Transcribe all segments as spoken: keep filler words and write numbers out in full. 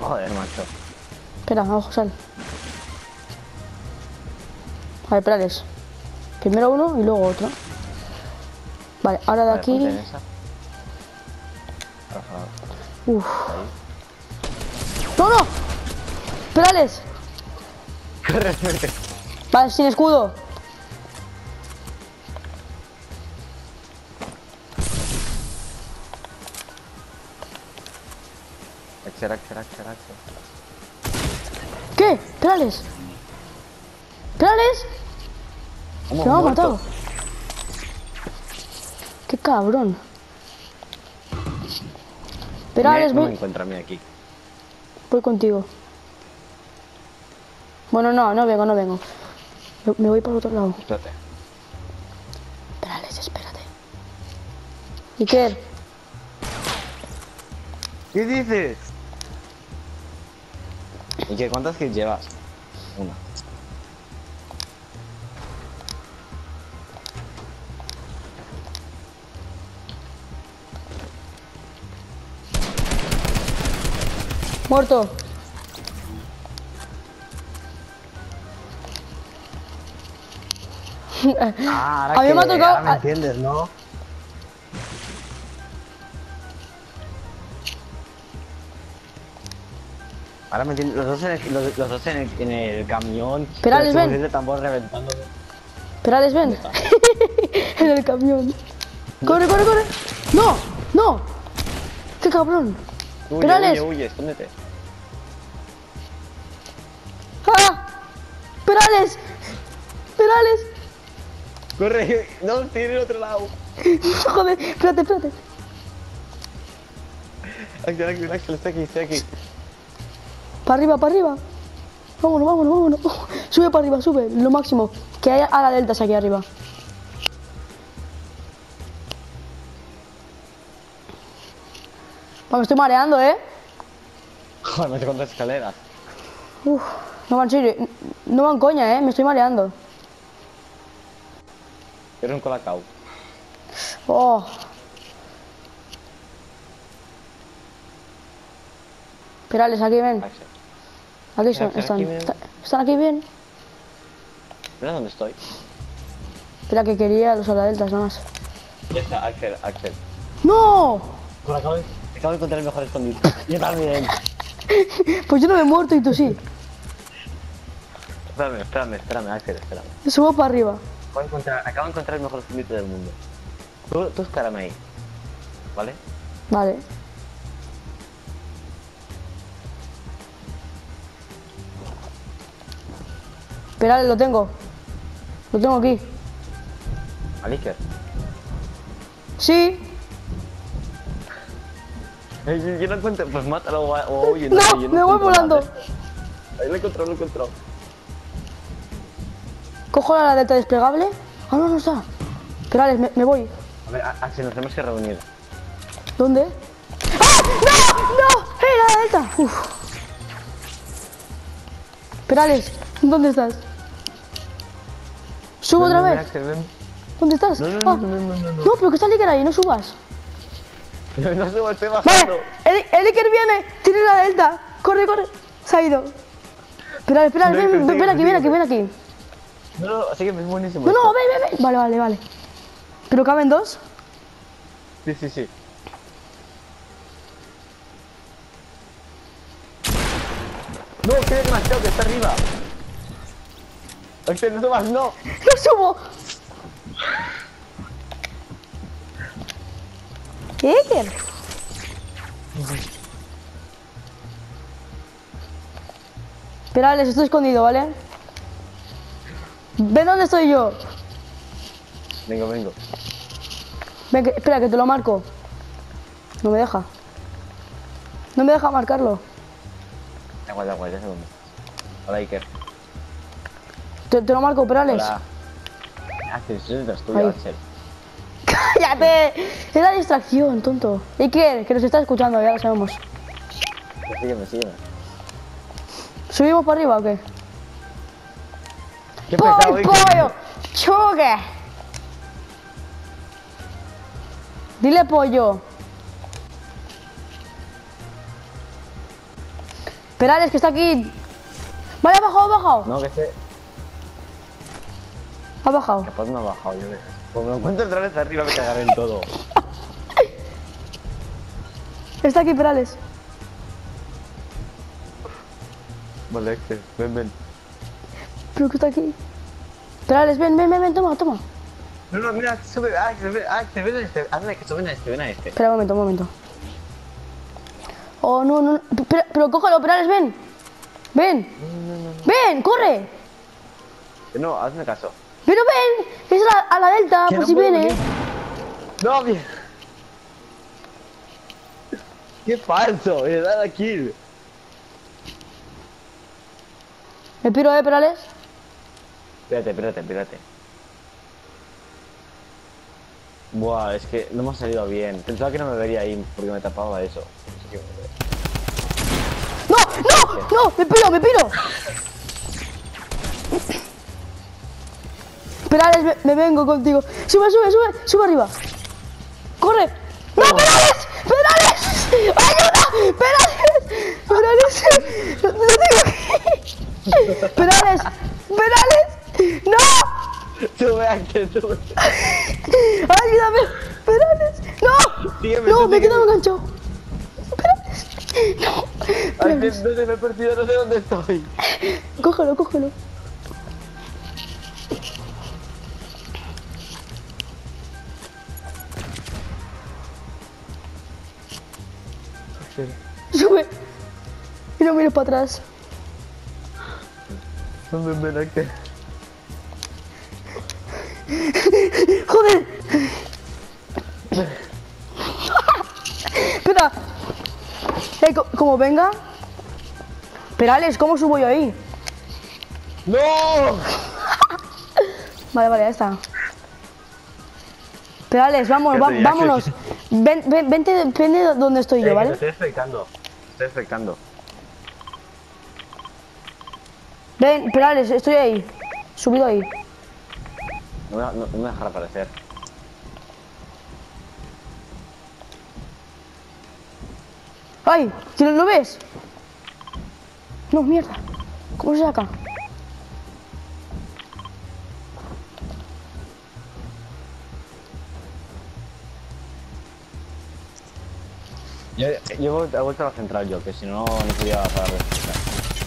Joder, macho. Espera, abajo, sal. A ver, Perales. Primero uno y luego otro. Vale, ahora de Vale, aquí. ponte en esa. Ajá. Uf. Ahí. ¡No, no! ¡Perales! Corre, corre. Vale, sin escudo. Axel, Axel, Axel, Axel. ¿Qué? ¡Perales! ¡Perales! Hemos ¡Se me ha muerto. matado! ¡Qué cabrón! Perales, No me ven. encuentra a mí aquí. Voy contigo. Bueno, no, no vengo, no vengo. Me, me voy para otro lado. Espérate. Perales, espérate. Iker. ¿Qué dices? ¿Y qué? ¿Cuántas kills llevas? Una. Muerto. Ah, A mí me ha tocado- ahora me entiendes, ¿no? Ahora me entiendes. Los dos en el, los, los dos en el, en el camión. Perales, con el ven. fusil de tambor reventándome. Perales, ven. En el camión. ¡Corre, corre, corre! ¡No! ¡No! ¡Qué cabrón! Huye, Perales. huye, huye, escóndete. ¡Ah! ¡Perales! ¡Perales! Corre, no, estoy en el otro lado. Joder, espérate, espérate. Axel, Axel, Axel, estoy aquí, estoy aquí. Para arriba, para arriba. Vámonos, vámonos, vámonos. Oh, sube para arriba, sube, lo máximo. Que haya a la deltas aquí arriba. Va, me estoy mareando, ¿eh? Joder, me estoy con las escaleras. Uf, no van en serio. No van coña, ¿eh? Me estoy mareando. Eres un colacao. Oh. Perales, aquí ven. Axel. Aquí son, Axel, están. aquí ven. Está- ¿Están aquí bien? Mira dónde estoy. Espera, que quería los aladeltas nada más. Ya está, Axel, Axel. ¡No! Acabo de, acabo de encontrar el mejor escondite. Yo también. Pues yo no me he muerto y tú sí. Espérame, espérame, espérame, Axel, espérame. Subo para arriba. Acabo de encontrar, acabo de encontrar el mejor escondite del mundo. Tú, tú espérame ahí. ¿Vale? Vale. Perales, lo tengo. Lo tengo aquí. Aliker. Sí. Yo, yo no encuentro, pues mátalo o, o huye. No, sé, yo me voy encuentro volando. nada, ¿eh? Ahí lo he encontrado, lo he encontrado. Cojo la delta desplegable. Ah, no, no está. Perales, me, me voy. A ver, a- Axel, nos tenemos que reunir. ¿Dónde? ¡Ah! ¡No! ¡No! ¡Eh, la delta! Uf. Perales, ¿dónde estás? ¿Subo Ven, otra ven, ven, vez? Axel, ven. ¿Dónde estás? No, no, Ah. no, no, no, no, no. No, pero que está el Iker ahí, no subas. No, no se estoy bajando. Vale, el, el Iker viene, tiene la delta. Corre, corre. Se ha ido. Perales, Perales, No, ven, Iker, ven, ven aquí, ven aquí, sígueme. ven aquí. No, no, así que es buenísimo. No, esto. no, ven, ven, ven. Vale, vale, vale. ¿Pero caben dos? Sí, sí, sí. No, que demasiado, que está arriba. Axel, no subas, no. ¡No subo! ¿Qué, Iker? Perales, estoy escondido, ¿vale? Ven dónde estoy yo. Vengo, vengo. Ven, que- espera, que te lo marco. No me deja. No me deja marcarlo. Da igual, da igual, ya sé dónde. Hola, Iker. Te, te lo marco, Perales. Hola. Axel, eso es tuyo, Ahí. Axel. ¡Cállate! Era distracción, tonto. Iker, que nos está escuchando, ya lo sabemos. Sígueme, sígueme. ¿Subimos para arriba o qué? Qué pesado, ¡Poy, Iker. pollo! ¡Choque! Dile pollo. Perales, que está aquí. Vale, ha bajado, ha bajado. No, que esté. Ha bajado. Capaz no ha bajado, yo creo. Como me encuentro otra vez arriba me cagaré en todo. Está aquí, Perales. Vale, Axel, ven, ven. Pero que está aquí. Perales, ven, ven, ven, ven, toma, toma. No, no, mira, sube, Axel, ven, Axel, ven a este, hazme que ven a este, ven a este. Espera un momento, un momento. Oh, no, no, no. Pero, pero cógelo, Perales, ven. Ven. No, no, no, no. Ven, corre. No, hazme caso. Pero ven. Es a la, a la delta, Que por no si puedo viene. venir. No, bien. Qué falso, me da la kill. Me piro, eh, Perales. Espérate, espérate, espérate. Buah, es que no me ha salido bien. Pensaba que no me vería ahí porque me tapaba eso. ¡No! ¡No! ¡No! ¡Me piro, me piro! Perales, me, me vengo contigo. Sube, sube, sube, sube arriba. ¡Corre! ¡No, Perales! ¡Perales! ¡Ayuda! ¡Perales! ¡Perales! ¡No, no tengo que... ¡Perales! ¡Perales! ¡No! Sube, Axel, sube. ¡Ayúdame! ¡Perales! ¡No! Sígueme, ¡No! tú ¡Me he sígueme. quedado enganchado! ¡Perales! ¡No! Axel, no se me he perdido, no sé dónde estoy. Cógelo, cógelo. Axel, Sube. Y no mires para atrás. ¿dónde ven, Axel? ¡Joder! Espera. Eh, co- como venga. Perales, ¿cómo subo yo ahí? ¡No! Vale, vale, ya está. Perales, vamos, va- Espérate, ya, vámonos. que- Ven, ven, vente, depende de dónde estoy Eh, yo, que ¿vale? te estoy expectando. Estoy expectando. Ven, Perales, estoy ahí. Subido ahí. No me, no, no me dejará aparecer. ¡Ay! ¿Que lo, lo ves? No, mierda. ¿Cómo se saca? Yo, yo he vuelto he vuelto a la central yo, que si no, no podía parar de escuchar.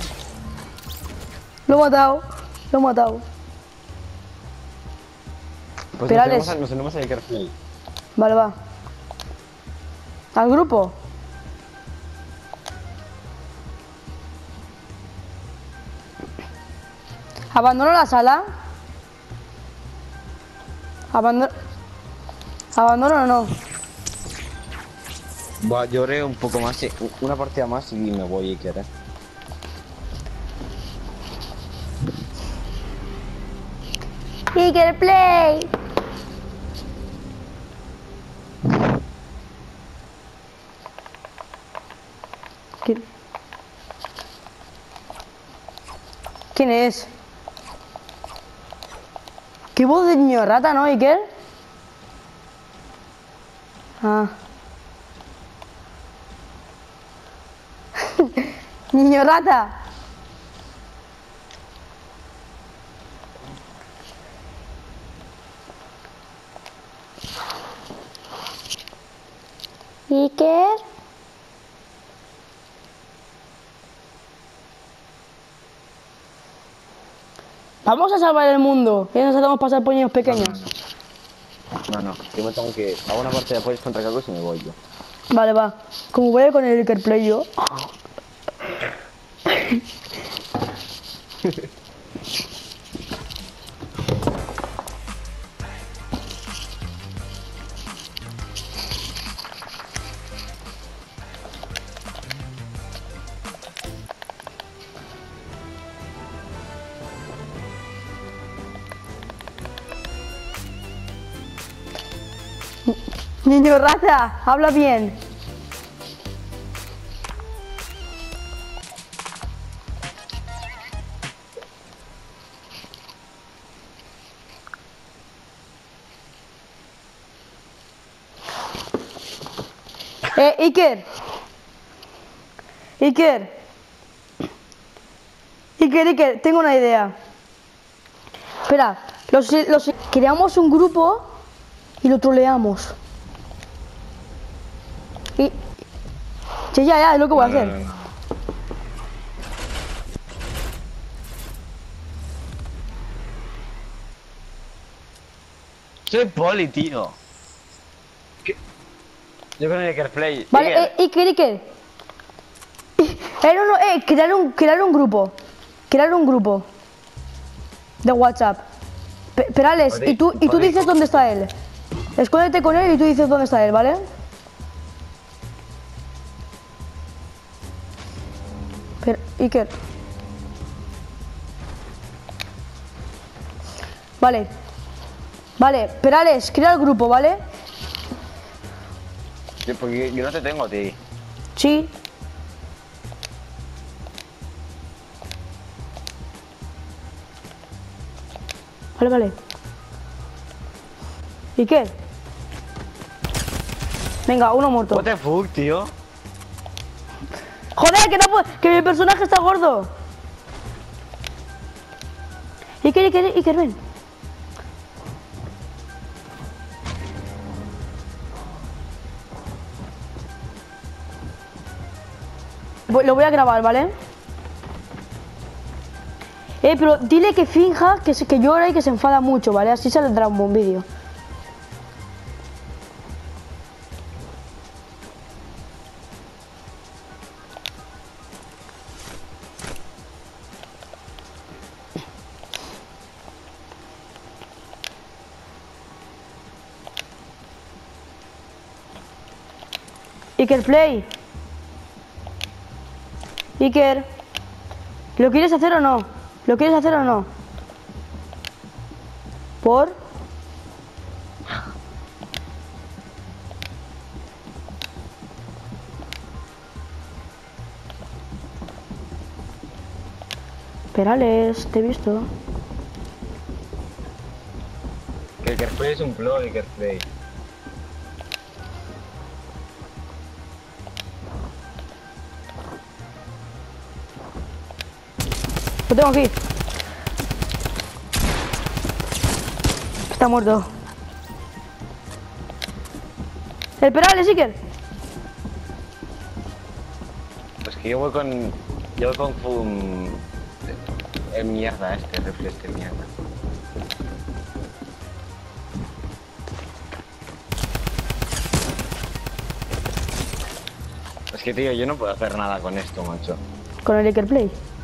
Lo he matado. Lo he matado. Pues Perales. nos tenemos, a- nos tenemos a Iker Play. Vale, va. Al grupo. ¿Abandono la sala? ¿Abandono? ¿Abandono o no? Buah, lloré un poco más, sí, una partida más y me voy, Iker, eh. Iker Play. ¿Quién? ¿Quién es? ¿Qué voz de niño rata, no, Iker? Ah. Niño rata. Iker. Vamos a salvar el mundo. Ya nos hacemos pasar por niños pequeños. No, no, yo me tengo que... Hago una partida de apoyos contra Carlos y me voy yo. Vale, va. Como voy con el Iker Play yo. Niño rata, habla bien. Eh, Iker. Iker. Iker, Iker, tengo una idea. Espera, los, los, creamos un grupo y lo troleamos. Y... Sí, ya, ya, es lo que voy a No, no, hacer. no, no. Soy poli, tío. ¿Qué? Yo con el Iker Play. Vale, Iker. eh, Iker, Iker. Eh, no, no, eh, crear un, crear un grupo. Crear un grupo. De WhatsApp. Pe- Perales, Joder, y tú, y tú joder. dices dónde está él. Escóndete con él y tú dices dónde está él, ¿vale? Pero, Iker. Vale. Vale, Perales, crea el grupo, ¿vale? Yo, porque yo no te tengo a ti. Sí. Vale, vale. Iker. Venga, uno muerto. What the fuck, tío. Joder, que no puedo, que mi personaje está gordo. Iker, Iker, Iker, ven. Voy- Lo voy a grabar, ¿vale? Eh, pero dile que finja que, se, que llora y que se enfada mucho, ¿vale? Así saldrá un buen vídeo. Iker Play. Iker. ¿Lo quieres hacer o no? ¿Lo quieres hacer o no? ¿Por? Perales, te he visto. Que Iker Play es un clon, Iker Play. Lo tengo aquí. Está muerto. El Perales, Iker. Es que yo voy con... Yo voy con... Fum... El mierda este, rifle este mierda. Es que, tío, yo no puedo hacer nada con esto, macho. Con el Iker Play.